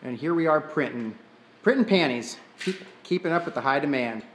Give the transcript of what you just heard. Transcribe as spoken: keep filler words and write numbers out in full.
And here we are printing, printing panties, keep, keeping up with the high demand.